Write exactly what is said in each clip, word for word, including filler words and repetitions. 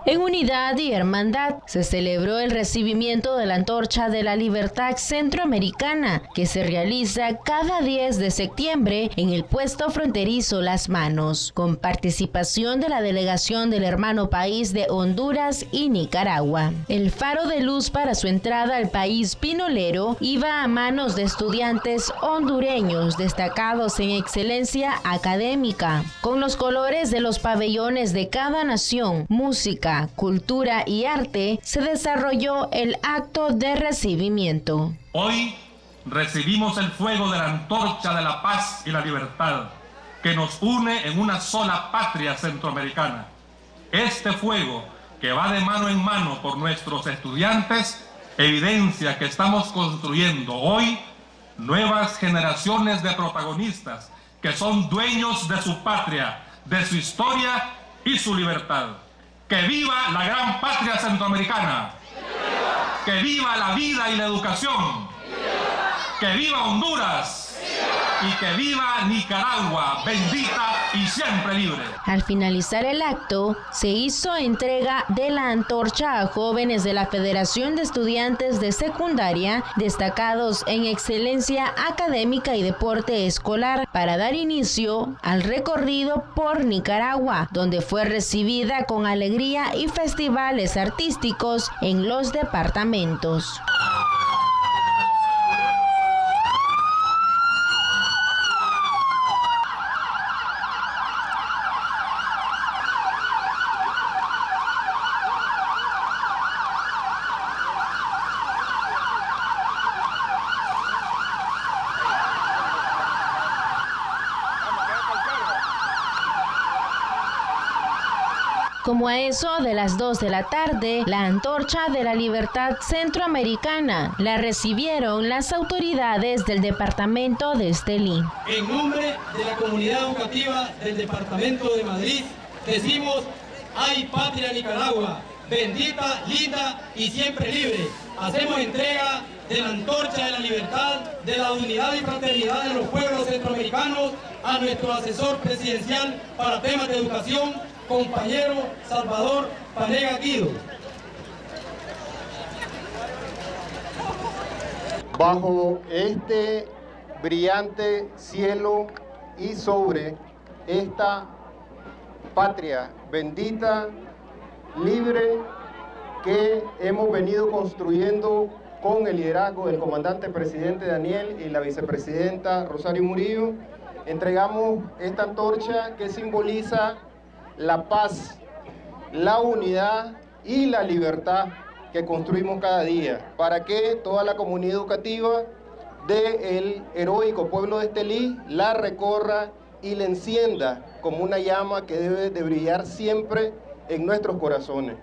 En unidad y hermandad se celebró el recibimiento de la Antorcha de la Libertad Centroamericana, que se realiza cada diez de septiembre en el puesto fronterizo Las Manos, con participación de la delegación del hermano país de Honduras y Nicaragua. El faro de luz para su entrada al país pinolero iba a manos de estudiantes hondureños destacados en excelencia académica, con los colores de los pabellones de cada nación, música, cultura y arte. Se desarrolló el acto de recibimiento. Hoy recibimos el fuego de la antorcha de la paz y la libertad, que nos une en una sola patria centroamericana. Este fuego, que va de mano en mano por nuestros estudiantes, evidencia que estamos construyendo hoy nuevas generaciones de protagonistas que son dueños de su patria, de su historia y su libertad. ¡Que viva la gran patria centroamericana! ¡Viva! ¡Que viva la vida y la educación! ¡Viva! ¡Que viva Honduras! ¡Viva! ¡Y que viva Nicaragua, bendita y siempre libre! Al finalizar el acto, se hizo entrega de la antorcha a jóvenes de la Federación de Estudiantes de Secundaria destacados en excelencia académica y deporte escolar para dar inicio al recorrido por Nicaragua, donde fue recibida con alegría y festivales artísticos en los departamentos. Como a eso de las dos de la tarde, la Antorcha de la Libertad Centroamericana la recibieron las autoridades del departamento de Estelí. En nombre de la comunidad educativa del departamento de Madrid, decimos: ¡ay patria Nicaragua! Bendita, linda y siempre libre. Hacemos entrega de la Antorcha de la Libertad, de la unidad y fraternidad de los pueblos centroamericanos a nuestro asesor presidencial para temas de educación, compañero Salvador Panega Guido. Bajo este brillante cielo y sobre esta patria bendita, libre, que hemos venido construyendo con el liderazgo del comandante presidente Daniel y la vicepresidenta Rosario Murillo, entregamos esta antorcha que simboliza la paz, la unidad y la libertad que construimos cada día, para que toda la comunidad educativa del heroico pueblo de Estelí la recorra y la encienda como una llama que debe de brillar siempre en nuestros corazones.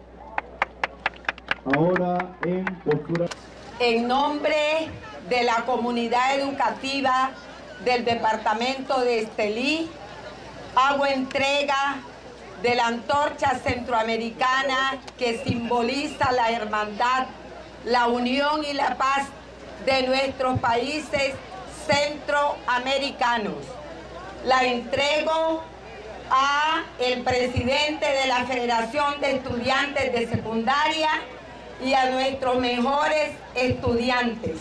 Ahora en postura. En nombre de la comunidad educativa del departamento de Estelí, hago entrega de la antorcha centroamericana que simboliza la hermandad, la unión y la paz de nuestros países centroamericanos. La entrego a el presidente de la Federación de Estudiantes de Secundaria y a nuestros mejores estudiantes.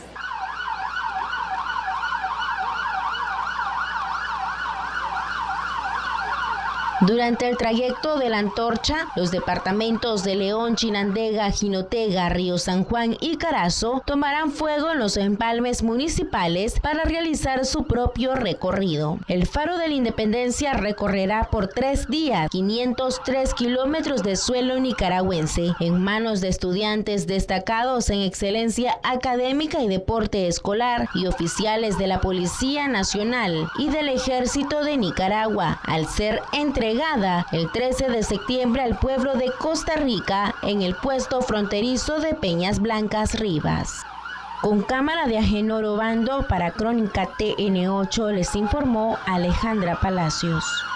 Durante el trayecto de la antorcha, los departamentos de León, Chinandega, Jinotega, Río San Juan y Carazo tomarán fuego en los empalmes municipales para realizar su propio recorrido. El Faro de la Independencia recorrerá por tres días quinientos tres kilómetros de suelo nicaragüense en manos de estudiantes destacados en excelencia académica y deporte escolar y oficiales de la Policía Nacional y del Ejército de Nicaragua, al ser entregada el trece de septiembre al pueblo de Costa Rica en el puesto fronterizo de Peñas Blancas Rivas. Con cámara de Agenor Obando para Crónica T N ocho les informó Alejandra Palacios.